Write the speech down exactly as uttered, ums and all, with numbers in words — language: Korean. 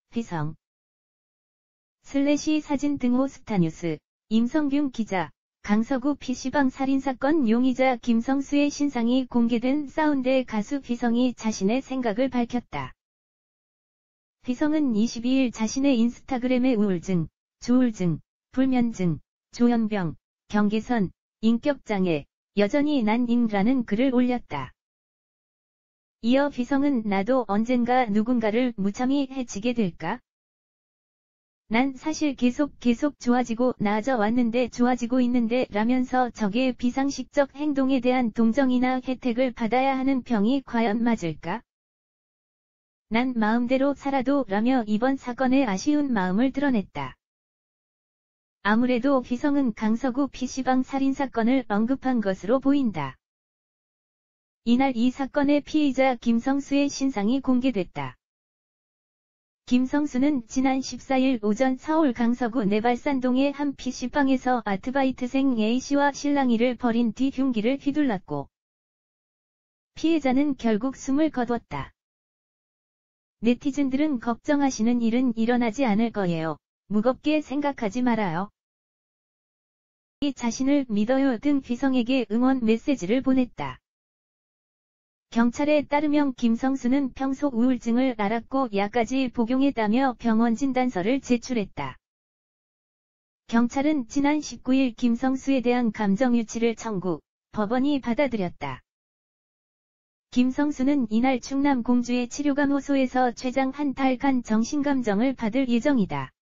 비성 슬래시 사진 등호 스타뉴스 임성균 기자. 강서구 피씨방 살인사건 용의자 김성수의 신상이 공개된 사운드 가수 비성이 자신의 생각을 밝혔다. 비성은 이십이일 자신의 인스타그램에 우울증, 조울증, 불면증, 조현병, 경계선, 인격장애, 여전히 난잉라는 글을 올렸다. 이어 비성은 나도 언젠가 누군가를 무참히 해치게 될까? 난 사실 계속 계속 좋아지고 나아져 왔는데 좋아지고 있는데 라면서 적의 비상식적 행동에 대한 동정이나 혜택을 받아야 하는 병이 과연 맞을까? 난 마음대로 살아도 라며 이번 사건에 아쉬운 마음을 드러냈다. 아무래도 비성은 강서구 피씨방 살인사건을 언급한 것으로 보인다. 이날 이 사건의 피의자 김성수의 신상이 공개됐다. 김성수는 지난 십사일 오전 서울 강서구 내발산동의 한 피씨방에서 아르바이트생 A씨와 실랑이를 벌인 뒤 흉기를 휘둘렀고 피해자는 결국 숨을 거뒀다. 네티즌들은 걱정하시는 일은 일어나지 않을 거예요. 무겁게 생각하지 말아요. 이 자신을 믿어요 등 비성에게 응원 메시지를 보냈다. 경찰에 따르면 김성수는 평소 우울증을 앓았고 약까지 복용했다며 병원 진단서를 제출했다. 경찰은 지난 십구일 김성수에 대한 감정유치를 청구, 법원이 받아들였다. 김성수는 이날 충남 공주의 치료감호소에서 최장 한 달간 정신감정을 받을 예정이다.